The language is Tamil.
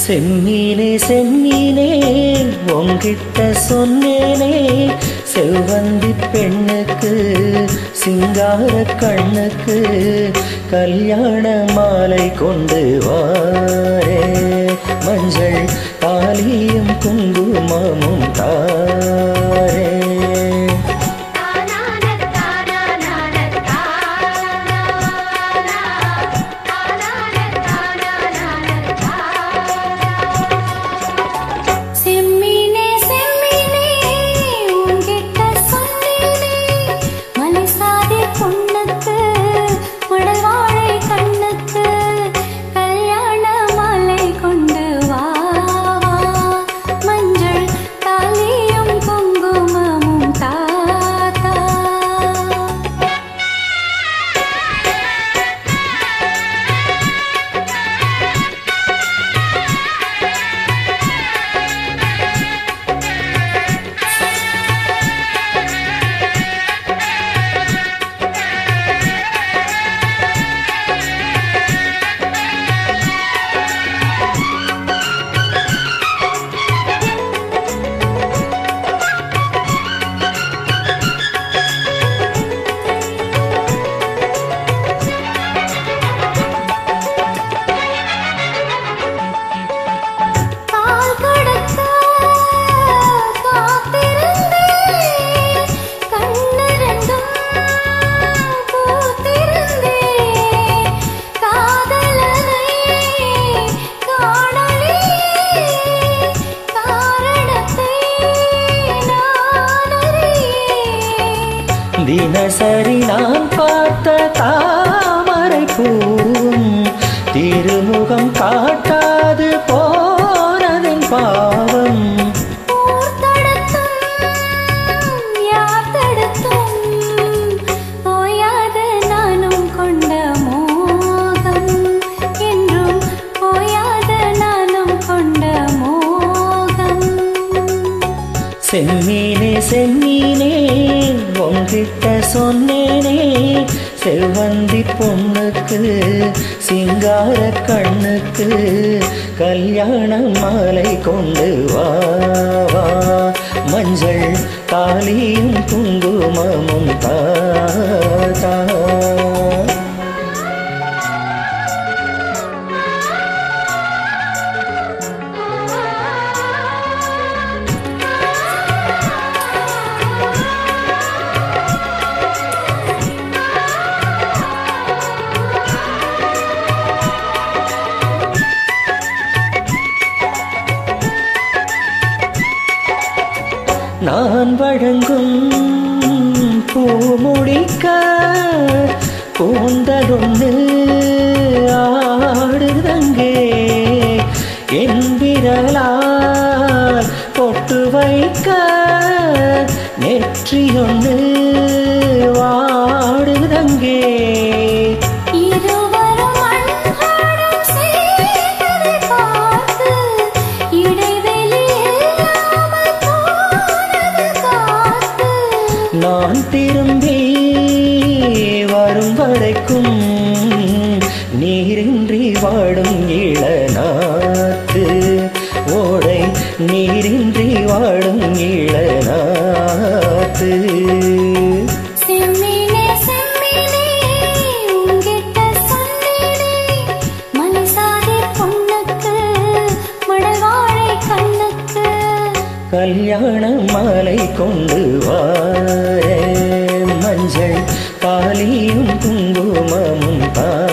செம்மீனே செம்மீனே உங்கிட்ட சொன்னேனே செவ்வந்தி பெண்ணுக்கு சிங்கார கண்ணுக்கு கல்யாண மாலை கொண்டு வாரே மஞ்சள் தாலியும் குங்குமமும் தாரே தினசரி நான் பார்த்த தாமரை பூவும் திருமுகம் காட்டாது போனதின் பாவம் செம்மீனே செம்மீனே உங்கிட்ட சொன்னேனே செவ்வந்தி பொண்ணுக்கு சிங்கார கண்ணுக்கு கல்யாண மாலை கொண்டு வா வா மஞ்சள் தாலியும் குங்குமமும் தா தா நான் வழங்கும் பூமுடிக்க கூந்தலொன்று ஆடுதங்கே என் விரலால் பொட்டு வைக்க நெற்றியொன்று வாடுதங்கே நான் திரும்பி வரும் வரைக்கும் நீரின்றி வாடும் இளநாத்து ஓடை நீரின்றி வாடும் இளநாத்து செம்மீனே செம்மீனே உங்கிட்ட சொன்னேனே மனசாதி பொண்ணுக்கு மடவாழை கண்ணுக்கு கல்யாண மாலை கொண்டு வாரே மஞ்சள் தாலியும் குங்குமமும் தா